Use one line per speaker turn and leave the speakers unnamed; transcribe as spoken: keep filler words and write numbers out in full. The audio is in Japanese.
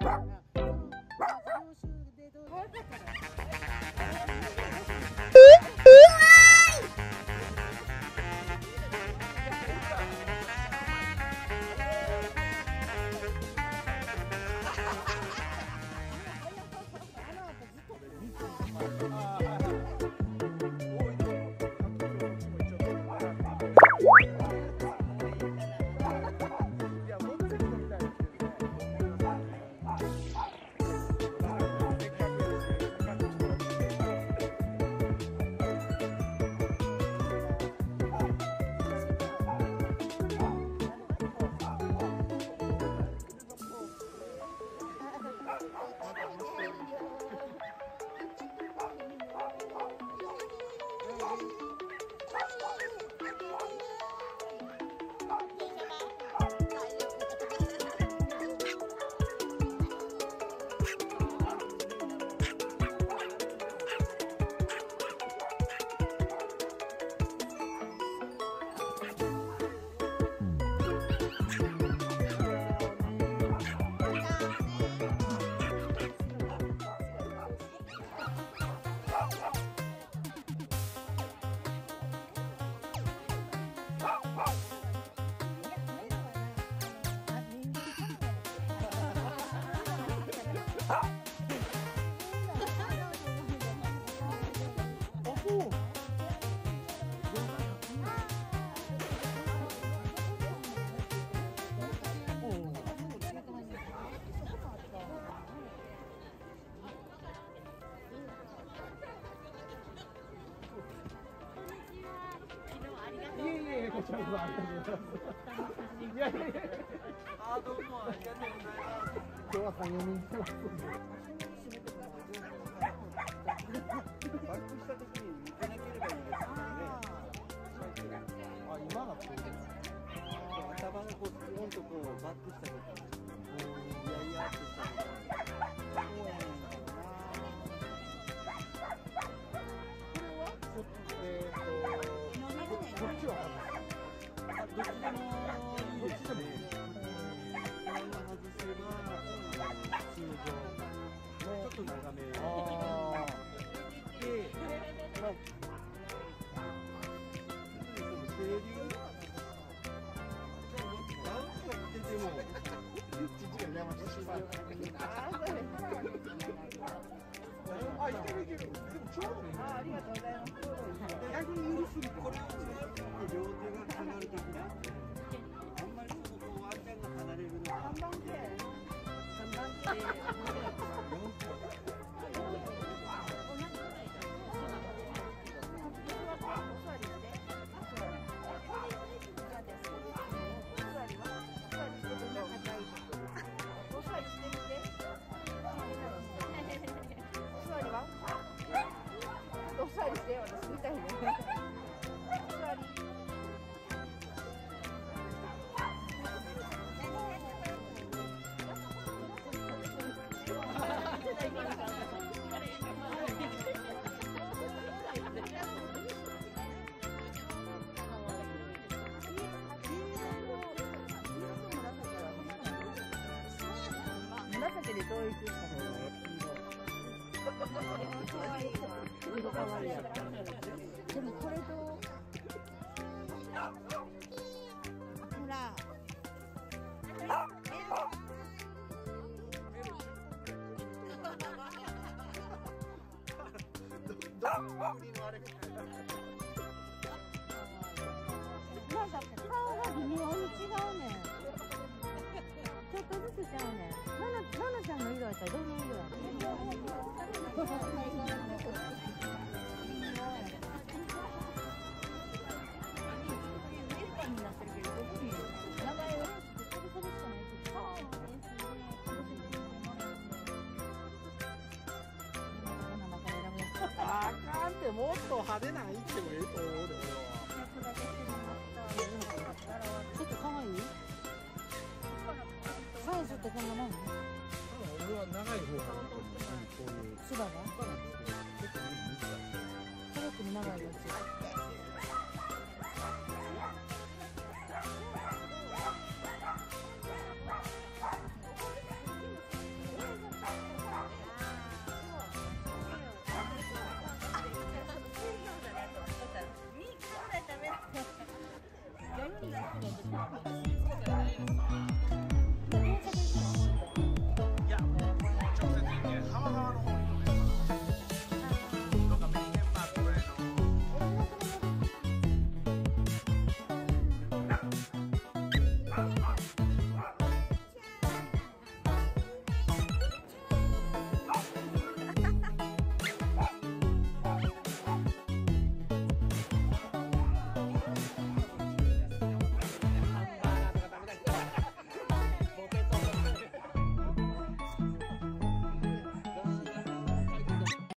こちらこそありがとうございます。いやいやいや。あーどうもありがとうございます。今日はさん、よにん来てます。バックした時に見てなければいいですからね。あ、今がこうです。頭がこうスポンとこうバックした時に、いやいやってした時に。そうやねんな。これはちょっとえっとこっちは。どっちでもいいですね。これを外せば通常ちょっと長めで、まあ、清流ダウンが来てても父が山下しまう。あ、いけるいける。でもちょうどね。あ、ありがとうございます。逆に許すにこれを両手が離れてくる。あんまりそここうワンちゃんが離れるのは。三番手。三番手。四個。紫で統一した方がいい。色変わりやった。でもこれとほら。なんか顔が微妙に違うねん。ちょっとずつちゃうねん。ナナちゃんの色やったらどの色やったあかんってもっと派手なのいってもええと思うで俺は。ちょっとかわいいサイズってこんなもん？俺は長い方がいいと思う。こういう。つばが？ちょっと短い。すごく長いやつ。